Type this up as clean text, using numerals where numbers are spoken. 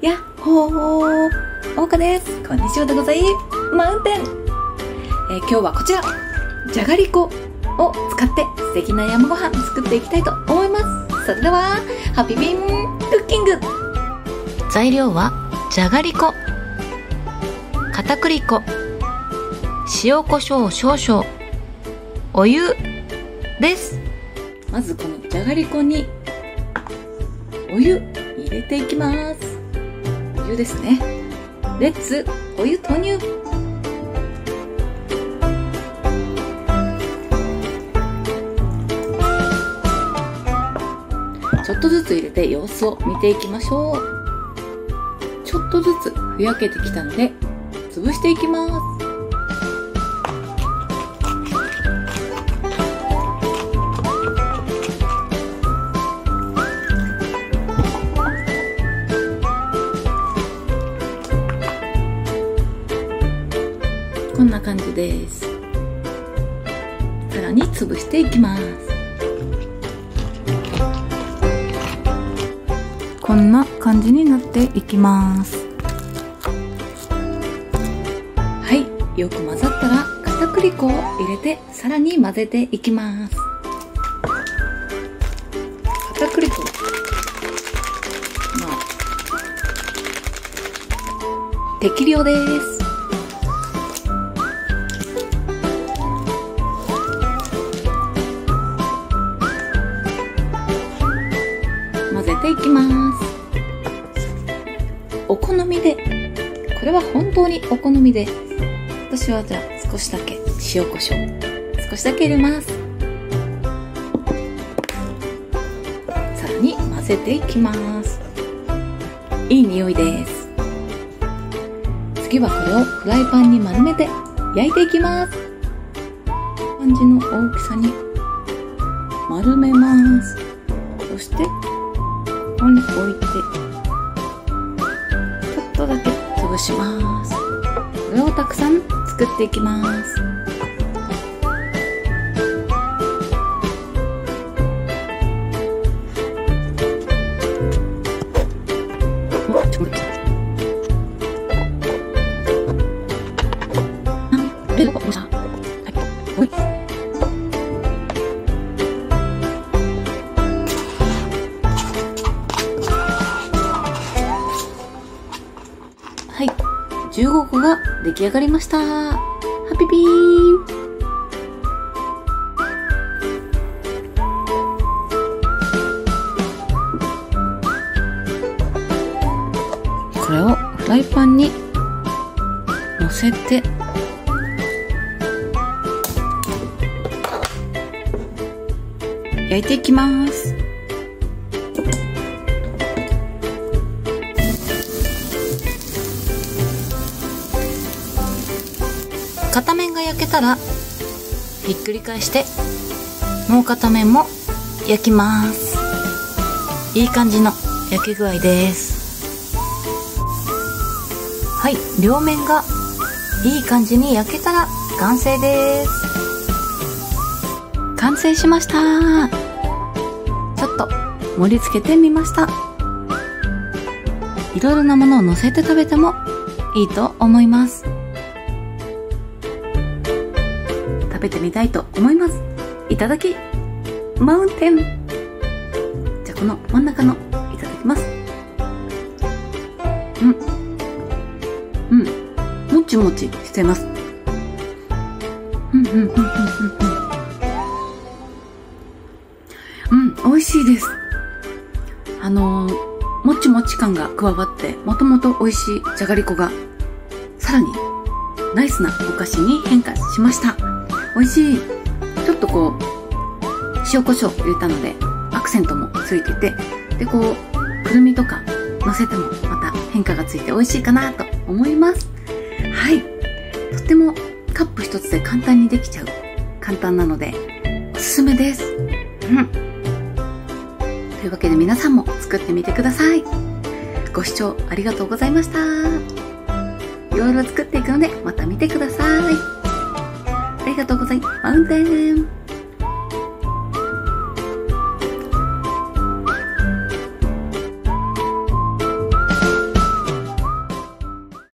やっほー、おうかです。こんにちはでございマウンテン。今日はこちらじゃがりこを使って素敵な山ごはん作っていきたいと思います。それではハッピービーンクッキング。材料はじゃがりこ、片栗粉、塩コショウ少々、お湯です。まずこのじゃがりこにお湯入れていきます。お湯ですね。レッツお湯投入。ちょっとずつ入れて様子を見ていきましょう。ちょっとずつふやけてきたので潰していきます。こんな感じです。さらに潰していきます。こんな感じになっていきます。はい、よく混ざったら片栗粉を入れてさらに混ぜていきます。片栗粉、適量です。混ぜていきます。お好みで、これは本当にお好みで、私はじゃあ少しだけ塩コショウ少しだけ入れます。さらに混ぜていきます。いい匂いです。次はこれをフライパンに丸めて焼いていきます。感じの大きさに丸めます。そしてここに置いてちょっとだけ潰します。これをたくさん作っていきます。はい、15個が出来上がりました。ハピピー。これをフライパンに乗せて焼いていきます。片面が焼けたらひっくり返してもう片面も焼きます。いい感じの焼き具合です。はい、両面がいい感じに焼けたら完成です。完成しました。ちょっと盛り付けてみました。いろいろなものを乗せて食べてもいいと思います。食べてみたいと思います。いただきマウンテン。じゃあこの真ん中のいただきます。もちもちしてます。美味しいです。もちもち感が加わって、もともと美味しいじゃがりこがさらにナイスなお菓子に変化しました。美味しい。ちょっとこう塩コショウ入れたのでアクセントもついてて、でこうくるみとか乗せてもまた変化がついて美味しいかなと思います。はい、とってもカップ一つで簡単にできちゃう、簡単なのでおすすめです。というわけで皆さんも作ってみてください。ご視聴ありがとうございました。いろいろ作っていくのでまた見てください。ありがとうございます。マウンテン。